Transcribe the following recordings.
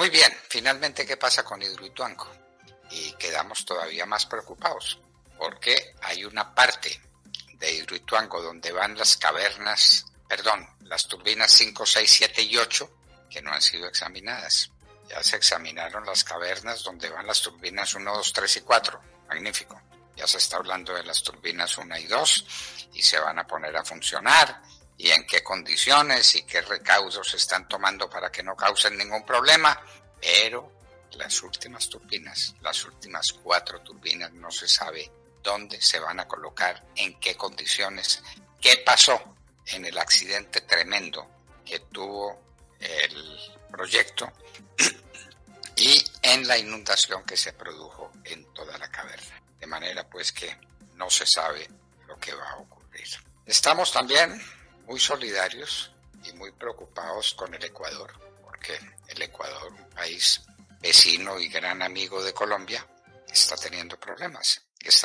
Muy bien, finalmente, ¿qué pasa con Hidroituango? Y quedamos todavía más preocupados, porque hay una parte de Hidroituango donde van las las turbinas 5, 6, 7 y 8, que no han sido examinadas. Ya se examinaron las cavernas donde van las turbinas 1, 2, 3 y 4. Magnífico. Ya se está hablando de las turbinas 1 y 2 y se van a poner a funcionar y en qué condiciones y qué recaudos se están tomando para que no causen ningún problema. Pero las últimas turbinas, las últimas 4 turbinas, no se sabe dónde se van a colocar, en qué condiciones, qué pasó en el accidente tremendo que tuvo el proyecto y en la inundación que se produjo en toda la caverna. De manera pues que no se sabe lo que va a ocurrir. Estamos también muy solidarios y muy preocupados con el Ecuador, porque el Ecuador, un país vecino y gran amigo de Colombia, está teniendo problemas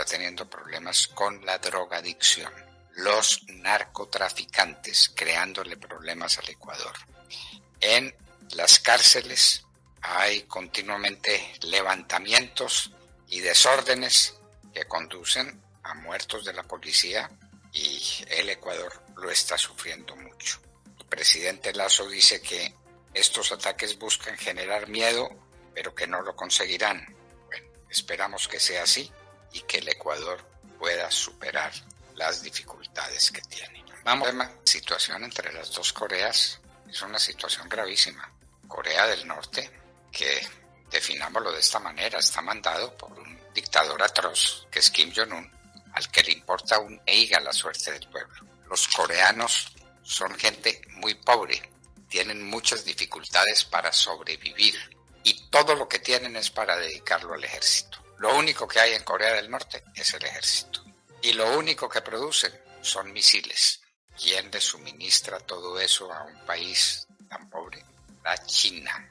con la drogadicción. Los narcotraficantes creándole problemas al Ecuador. En las cárceles hay continuamente levantamientos y desórdenes que conducen a muertos de la policía y el Ecuador lo está sufriendo mucho. El presidente Lasso dice que estos ataques buscan generar miedo, pero que no lo conseguirán. Bueno, esperamos que sea así y que el Ecuador pueda superar las dificultades que tiene. Vamos a ver la situación entre las dos Coreas. Es una situación gravísima. Corea del Norte, que definámoslo de esta manera, está mandado por un dictador atroz, que es Kim Jong-un, al que le importa un eiga la suerte del pueblo. Los coreanos son gente muy pobre, tienen muchas dificultades para sobrevivir y todo lo que tienen es para dedicarlo al ejército. Lo único que hay en Corea del Norte es el ejército y lo único que producen son misiles. ¿Quién le suministra todo eso a un país tan pobre? La China,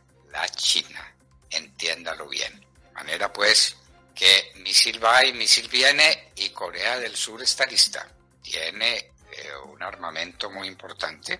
entiéndalo bien. De manera pues que misil va y misil viene y Corea del Sur está lista. Tiene un armamento muy importante.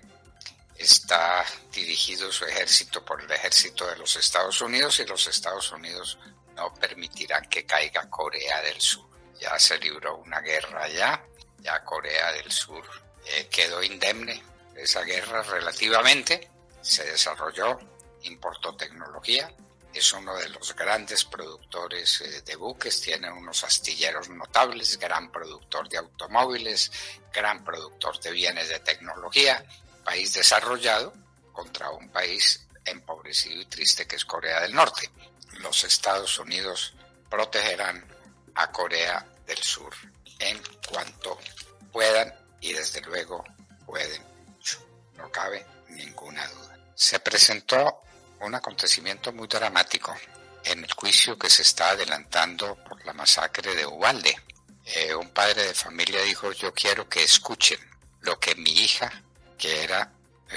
Está dirigido su ejército por el ejército de los Estados Unidos y los Estados Unidos no permitirán que caiga Corea del Sur. Ya se libró una guerra allá, ya Corea del Sur quedó indemne de esa guerra relativamente, se desarrolló, importó tecnología, es uno de los grandes productores de buques, tiene unos astilleros notables, gran productor de automóviles, gran productor de bienes de tecnología, país desarrollado contra un país empobrecido y triste que es Corea del Norte. Los Estados Unidos protegerán a Corea del Sur en cuanto puedan y desde luego pueden mucho, no cabe ninguna duda. Se presentó un acontecimiento muy dramático en el juicio que se está adelantando por la masacre de Uvalde. Un padre de familia dijo: yo quiero que escuchen lo que mi hija, que era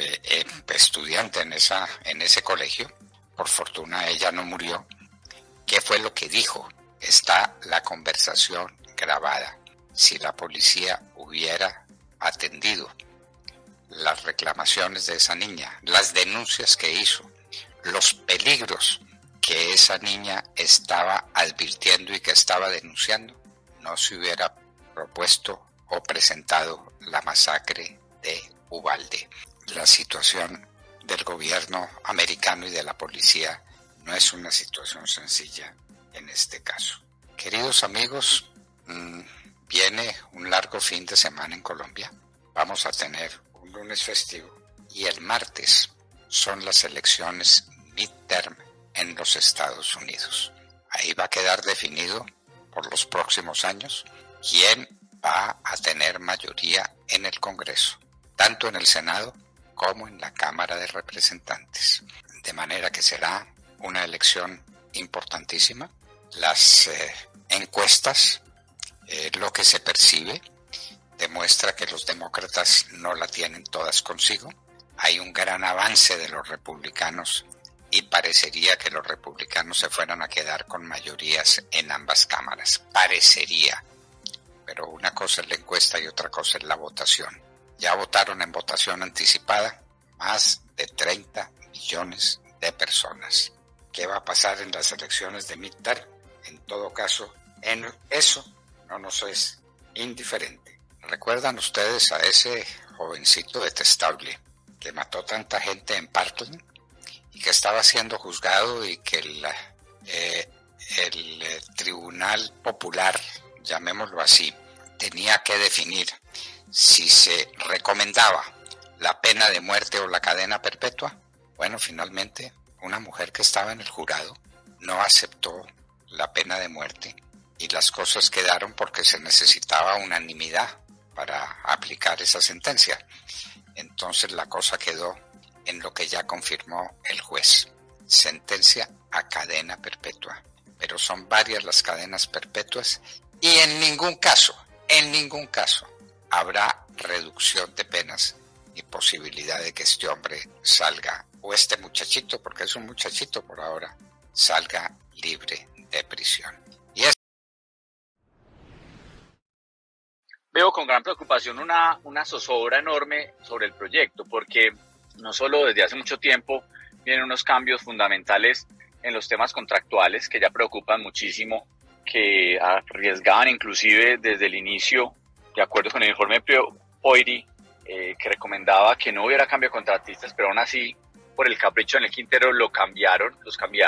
estudiante en ese colegio, por fortuna ella no murió, ¿qué fue lo que dijo? Está la conversación grabada. Si la policía hubiera atendido las reclamaciones de esa niña, las denuncias que hizo, los peligros que esa niña estaba advirtiendo y que estaba denunciando, no se hubiera propuesto o presentado la masacre de Uvalde. La situación del gobierno americano y de la policía no es una situación sencilla en este caso. Queridos amigos, viene un largo fin de semana en Colombia. Vamos a tener un lunes festivo y el martes son las elecciones midterm en los Estados Unidos. Ahí va a quedar definido por los próximos años quién va a tener mayoría en el Congreso, tanto en el Senado como en la Cámara de Representantes. De manera que será una elección importantísima. Las encuestas, lo que se percibe, demuestra que los demócratas no la tienen todas consigo. Hay un gran avance de los republicanos y parecería que los republicanos se fueran a quedar con mayorías en ambas cámaras. Parecería. Pero una cosa es la encuesta y otra cosa es la votación. Ya votaron en votación anticipada más de 30 millones de personas. qué va a pasar en las elecciones de midterm. En todo caso, en eso no nos es indiferente. ¿Recuerdan ustedes a ese jovencito detestable que mató tanta gente en Parkland y que estaba siendo juzgado y que el Tribunal Popular, llamémoslo así, tenía que definir si se recomendaba la pena de muerte o la cadena perpetua? Bueno, finalmente una mujer que estaba en el jurado no aceptó la pena de muerte y las cosas quedaron porque se necesitaba unanimidad para aplicar esa sentencia. Entonces la cosa quedó en lo que ya confirmó el juez: sentencia a cadena perpetua. Pero son varias las cadenas perpetuas y en ningún caso habrá reducción de penas y posibilidad de que este hombre salga, o este muchachito, porque es un muchachito por ahora, salga libre de prisión. Veo con gran preocupación una zozobra enorme sobre el proyecto, porque no solo desde hace mucho tiempo vienen unos cambios fundamentales en los temas contractuales que ya preocupan muchísimo, que arriesgaban inclusive desde el inicio, de acuerdo con el informe POIRI, que recomendaba que no hubiera cambio de contratistas, pero aún así, por el capricho en el Quintero, los cambiaron.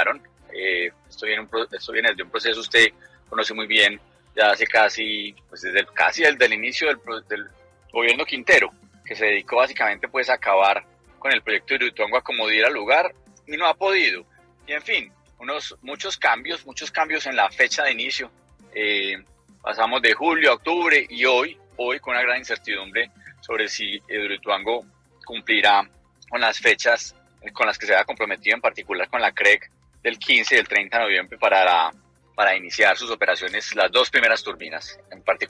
Esto viene de un proceso, usted conoce muy bien, ya hace casi desde el inicio del gobierno Quintero, que se dedicó básicamente pues a acabar con el proyecto de Hidroituango, a como diera lugar, y no ha podido. Y en fin, muchos cambios en la fecha de inicio. Pasamos de julio a octubre y hoy con una gran incertidumbre sobre si Hidroituango cumplirá con las fechas con las que se había comprometido, en particular con la CREC del 15 y del 30 de noviembre para iniciar sus operaciones, las dos primeras turbinas.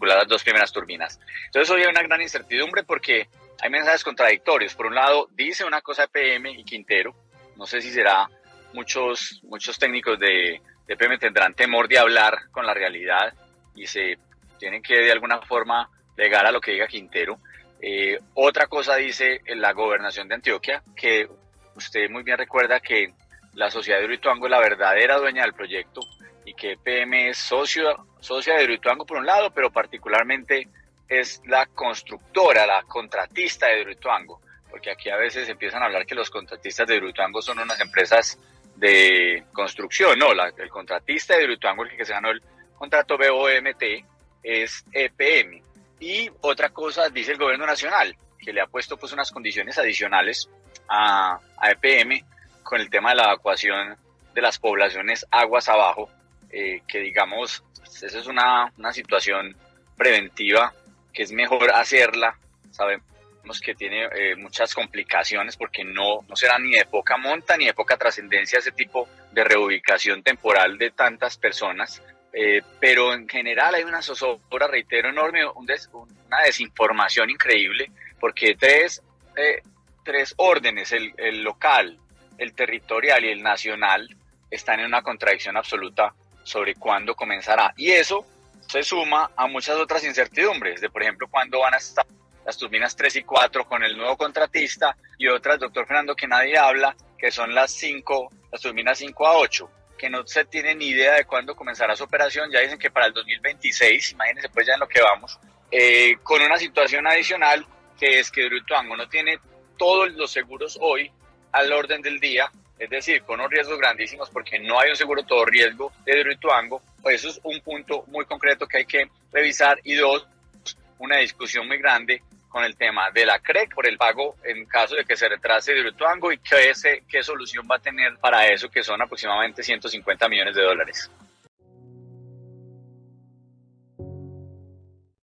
Entonces hoy hay una gran incertidumbre porque hay mensajes contradictorios. Por un lado, dice una cosa EPM y Quintero, no sé si será, muchos técnicos de EPM tendrán temor de hablar con la realidad y se tienen que de alguna forma legar a lo que diga Quintero. Otra cosa dice la gobernación de Antioquia, que usted muy bien recuerda que la sociedad de Hidroituango es la verdadera dueña del proyecto y que EPM es socia de Hidroituango por un lado, pero particularmente es la constructora, la contratista de Hidroituango, porque aquí a veces empiezan a hablar que los contratistas de Hidroituango son unas empresas de construcción. No, el contratista de Hidroituango, el que se ganó el contrato BOMT, es EPM. Y otra cosa dice el gobierno nacional, que le ha puesto pues unas condiciones adicionales a EPM con el tema de la evacuación de las poblaciones aguas abajo, que digamos, esa es una situación preventiva que es mejor hacerla. Sabemos que tiene muchas complicaciones porque no será ni de poca monta ni de poca trascendencia ese tipo de reubicación temporal de tantas personas. Pero en general hay una zozobra, reitero, enorme, una desinformación increíble, porque tres órdenes, el local, el territorial y el nacional, están en una contradicción absoluta sobre cuándo comenzará. Y eso se suma a muchas otras incertidumbres, de por ejemplo, cuándo van a estar las turbinas 3 y 4 con el nuevo contratista, y otras, doctor Fernando, que nadie habla, que son las turbinas 5 a 8. Que no se tiene ni idea de cuándo comenzará su operación. Ya dicen que para el 2026, imagínense pues ya en lo que vamos, con una situación adicional, que es que Hidroituango no tiene todos los seguros hoy al orden del día, es decir, con unos riesgos grandísimos, porque no hay un seguro todo riesgo de Hidroituango. Pues eso es un punto muy concreto que hay que revisar. Y dos, una discusión muy grande con el tema de la CREC por el pago en caso de que se retrase Hidroituango, y qué solución va a tener para eso, que son aproximadamente $150 millones.